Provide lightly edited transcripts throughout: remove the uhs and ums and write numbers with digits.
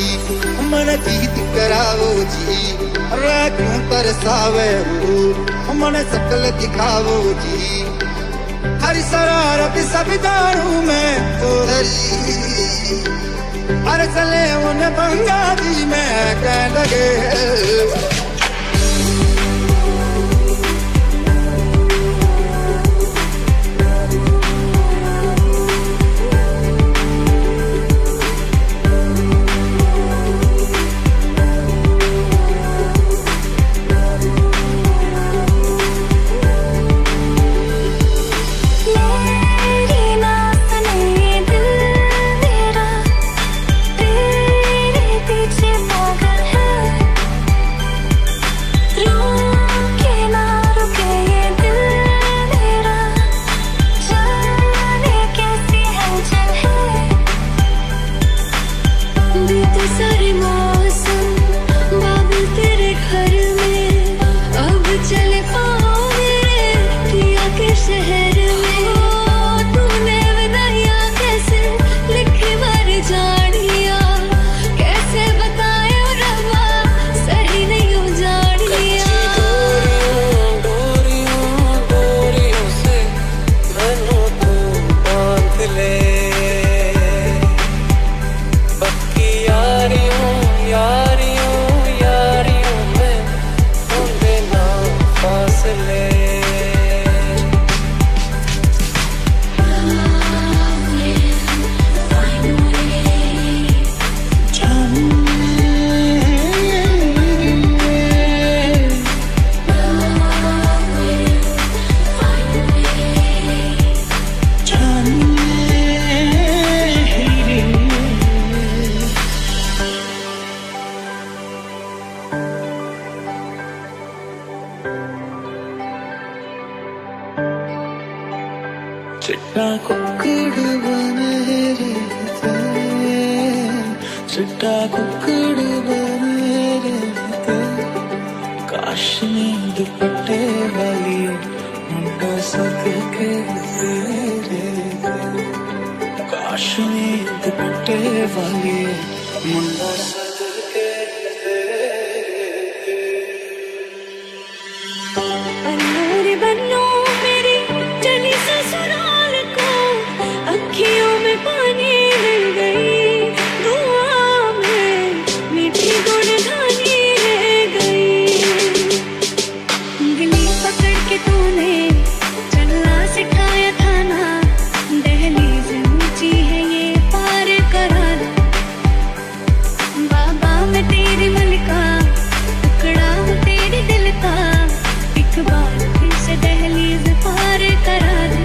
मन जीत करावो जी, क्यों तरसावे हो मन सकल दिखावो जी। हर शरारत सब जानू मैं तोरी, हर चले उन पंजाबी में कह लगे। चिट्टा कुक्कड़ बने रे चिट्टा कुक्कड़ बने रे काश में दुपट्टे वाली मुंडा सद के तेरे, काश में दुपट्टे वाली मुंडा सद के तेरे। अन्नूर बन्नो मेरी चली ससुराल को, अखियों में पानी मिल गई, दुआ में मीठी गुणगानी रह गई। उंगली पकड़ के तूने चलना सिखाया था ना, दहलीज ऊंची है ये पार करा दो। बाबा मैं तेरी मलिका, टुकड़ा हूँ तेरे दिल का, एक बार फिर से दहलीज पार करा दे।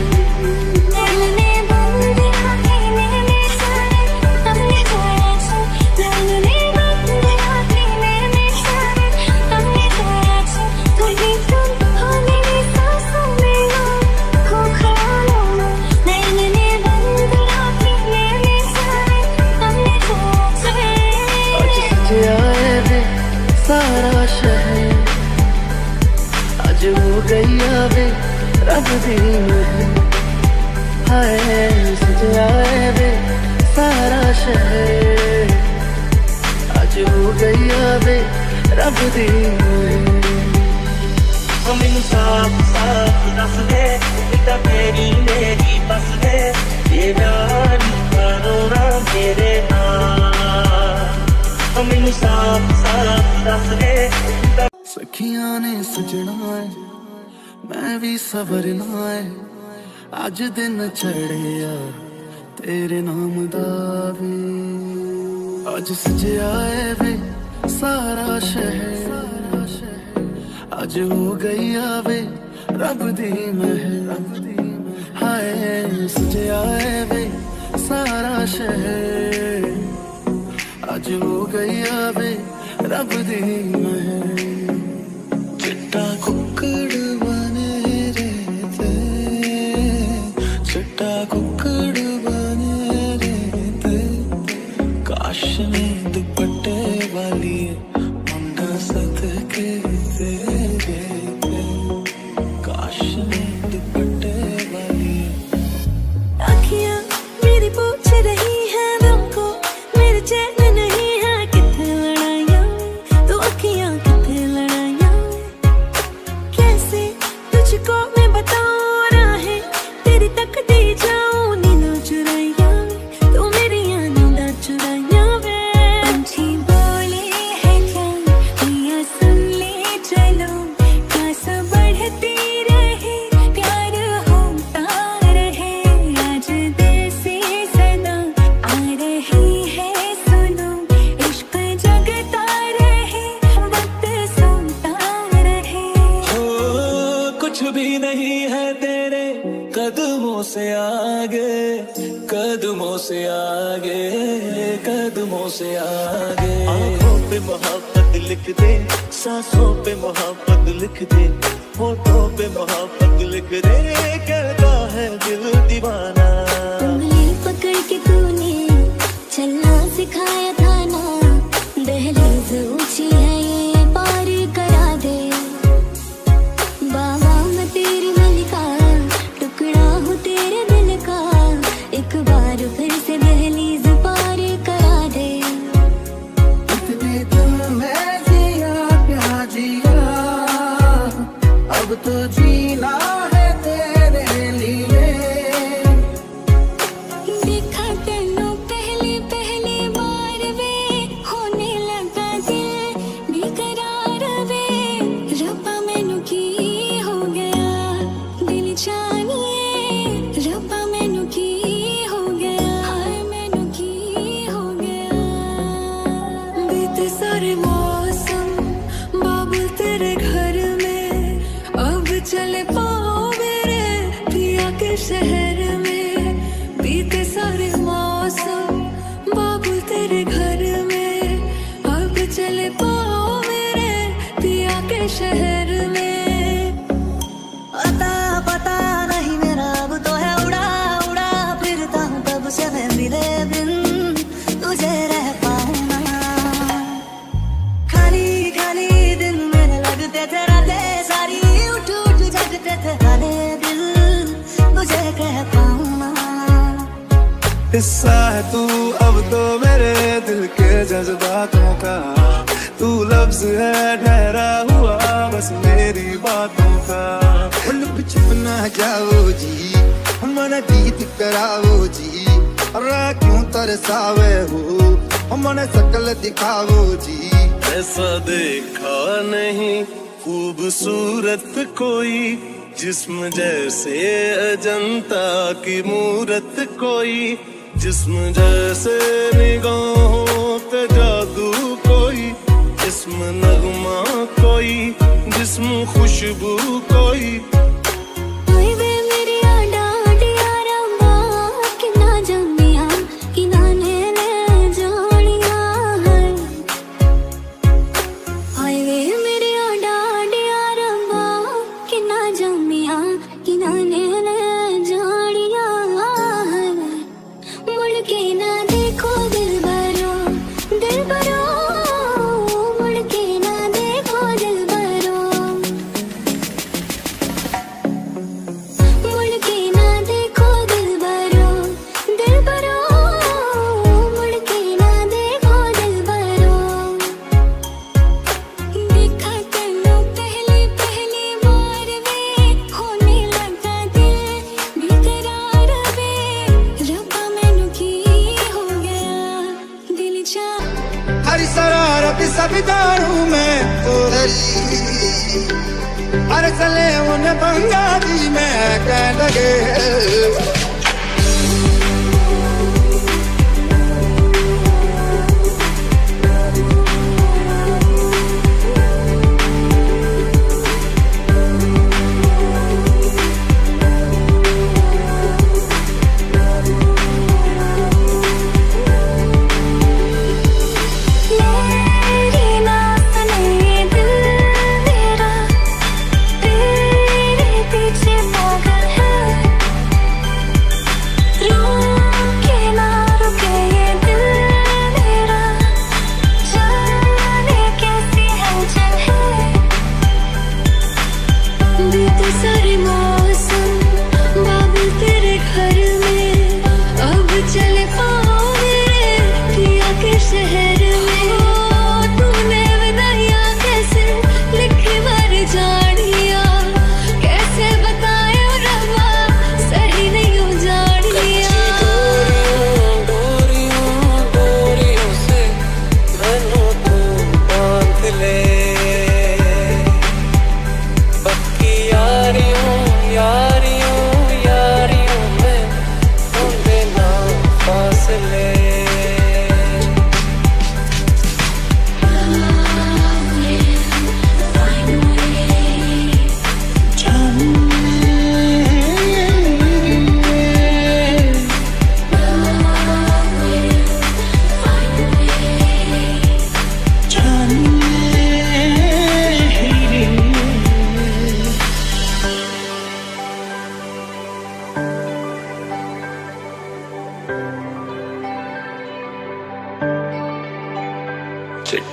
सारा शहर आज हो गई वे रब दी महल, हाय सजा वे सारा शहर आज हो गई वे रब दी महल। मैनू साफ साफ दस दे बेटा तेरी मेरी बस दे, ये प्यार करो ना मेरे नाल। मैनू साफ साफ दस दे सखियां ने सजना है मैं भी सवरना है, अज दिन चढ़िया तेरे नाम दा वे, अज सजिया है वे सारा शहर, अज हो गई वे रब दी महल, हाय सजिया है वे सारा शहर, अज हो गई वे रब दी महल। चिट्टा कुक्कड़ बने रे चिट्टा कुक्कड़ बने रे काश में दुपट्टे वाली मुंडा सद के तेरे, काश में दुपट्टे वाली। अखियां मेरी पूछ रही है हमको, मेरे चैन नहीं कुछ भी नहीं है तेरे कदमों से आगे, कदमों से आगे, कदमों से आगे। आँखों पे मोहब्बत लिख दे, सांसों पे मोहब्बत लिख दे, होठों पे मोहब्बत लिख दे, कहता है दिल दीवाना। उंगली पकड़ के तूने चलना सिखाया था ना, दहलीज ऊंची है ये पार करा दे। बाबा मैं तेरी मलिका, टुकड़ा हूँ तेरे दिल का, एक बार फिर से दहलीज पार करा दे। इतने दिल में जिया प्यार जिया, अब तो जीना है तेरे लिए। देखा तेनू पहली पहली बार वे, होने लगा दिल बेकरार वे। रब्बा मैनू की हो गया दिल जानिए, रब्बा मैनू की हो गया, हाय मैनू की हो गया। बीते सारे मौसम बाबुल तेरे घर में, अब चले पाओ मेरे पिया के शहर में। बीते सारे मौसम बाबुल तेरे घर में, अब चले पाओ मेरे पिया के शहर में। अता पता नहीं मेरा अब तो है उड़ा उड़ा फिरता हूँ तब से मैं मिले बिन तुझे रह पाऊँ ना। खाली खाली दिन मेरे लगते थे रातें सारी, उठ उठ जगते थे हाले दिल तुझे कह पाऊँ ना। हिस्सा है तू अब तो मेरे दिल के जज्बातों का, तू लफ्ज है ठहरा हुआ बस मेरी बातों का। लुक छुप ना जाओ जी, मन गीत कराओ जी, रा क्यों तरसावे हो, मन शकल दिखाओ जी। ऐसा देखा नहीं खूबसूरत कोई, जिस्म जैसे अजंता की मूरत कोई, जिस्म जैसे निगाहों पे जादू कोई, जिस्म नगमा कोई, जिस्म खुशबू कोई। ओए वे मेरी आडा आडिया रंबा, किना जम्मिया किना ने जानिया है। ओए वे मेरी आडा आडिया रंबा, किना जम्मिया किना ने जानिया है। मुड़ के ना देखो दिल भरो, दिल भरो, मुड़ के ना देखो दिल भरो, मुड़ के ना देखो दिल भरो, दिल भरो, मुड़ के ना देखो दिल भरो। देखा तेनू पहली पहली बार वे, होने लगा दिल बेकरार वे। रब्बा मैनू की हो गया दिल जा। हरी शरारत सब जानू मैं तेरी, अरे चले उन बंगाली में कह लगे। मेरी नात ने दिल मेरा तेरे पीछे पागल है। रुके ना रुके ये दिल मेरा, जाने कैसी हलचल है। बीते सारे मौसम बाबुल तेरे घर में, अब चले पाओ मेरे पिया के शहर में। तूने विदाइयाँ कैसे लिखी मर जानिया, कैसे बताए रब्बा सही नहीं हो जानिया। डोरियों डोरियों से मैनू तू बांध ले, पक्की यारियों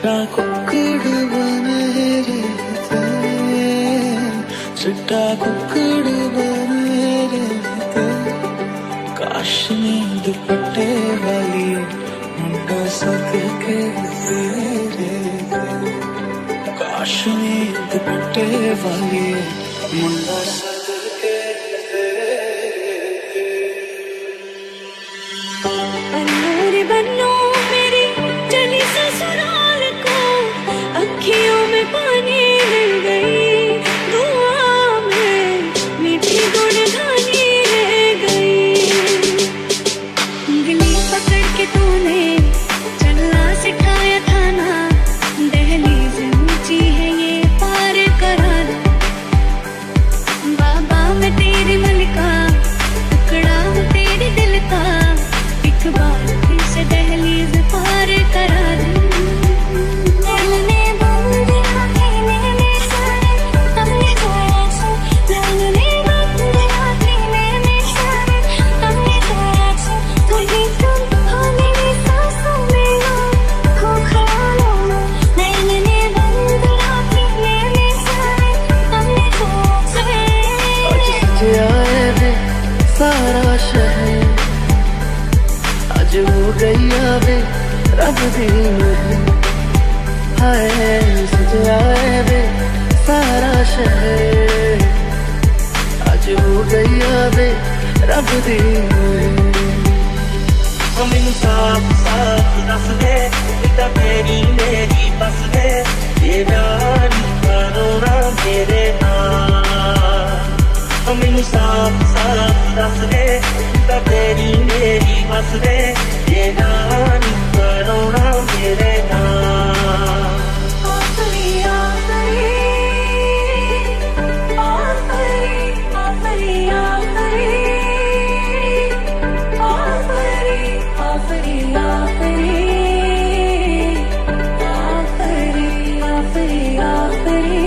चिट्टा कुक्कड़ बने रहते, चिट्टा कुक्कड़ बने रहते, काश में दुपट्टे वाली मुंडा सक के तेरे, काश में दुपट्टे वाली मुंडा सक के तेरे। अनूर बनो मेरी चली ससुराल को, अखियों में पानी मिल गई, दुआ में मीठी गुणगानी रह गई। उंगली पकड़ के तूने चलना सिखाया था ना, दहलीज ऊंची है ये पार करा दो। बाबा मैं तेरी मलिका, टुकड़ा हूँ तेरे दिल का, एक बार फिर से दहलीज पार करा दे। दिल ने बंद आँखें मेरे सारे, हमने खोया छो, दिल ने बंद आँखें मेरे सारे, हमने खोया छो, कभी तुम हो मेरी सांसों में हो ख्यालों में। दिल ने बंद आँखें मेरे सारे, हमने खोया छो। आज सजाए वे सारा शहर, आज हो गई वे रब दी महल, हाय सजाए वे सारा शहर, आज हो गई वे रब दी महल। मैनू साफ साफ दस दे, इतना तेरी मेरी बस दे, ये प्यार करोना मेरे नाल। मैनू साफ साफ दस दे, इतना तेरी मेरी बस दे, ये प्यार करोना मेरे नाल। आफरी आफरी आफरी आफरी आफरी आफरी आफरी आफरी आफरी आफरी।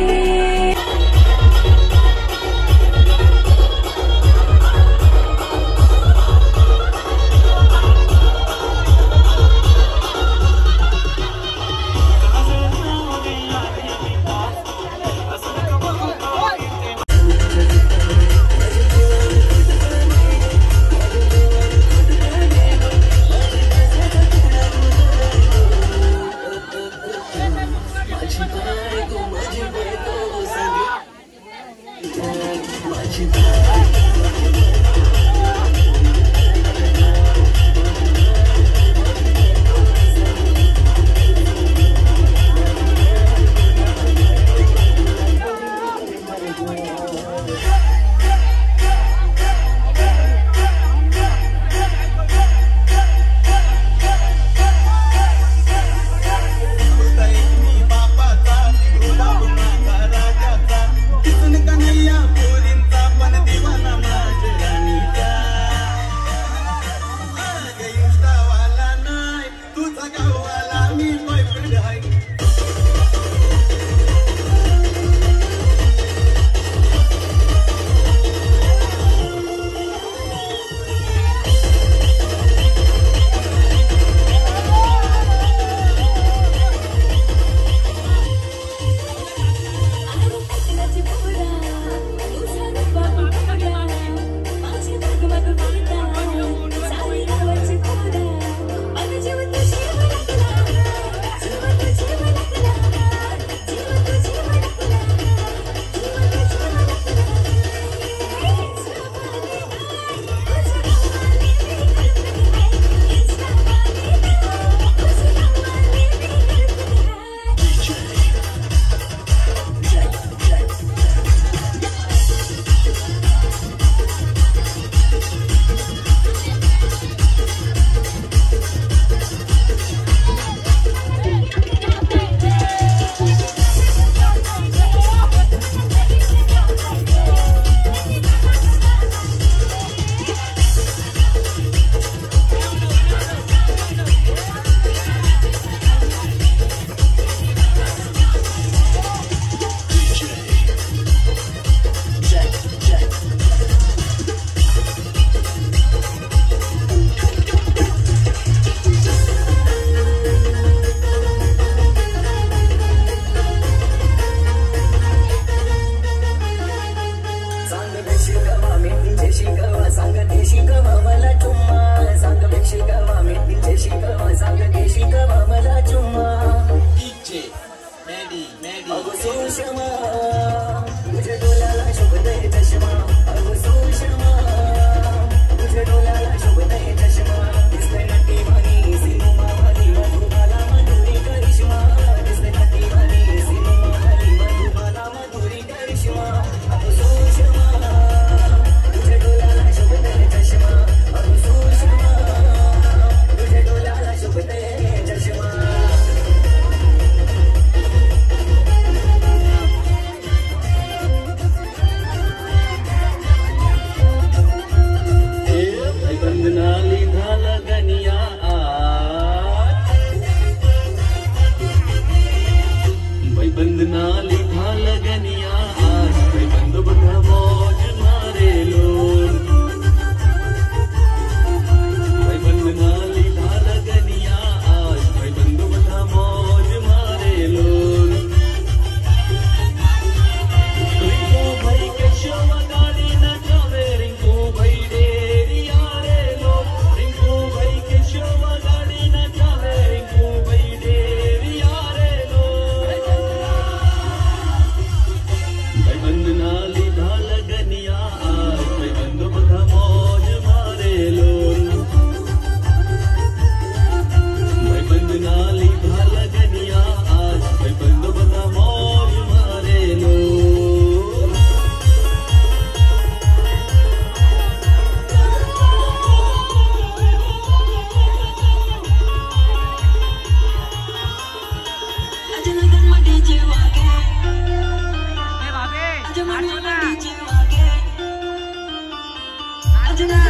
कन्हैया पूरींचा पण दिवाना माझा। आज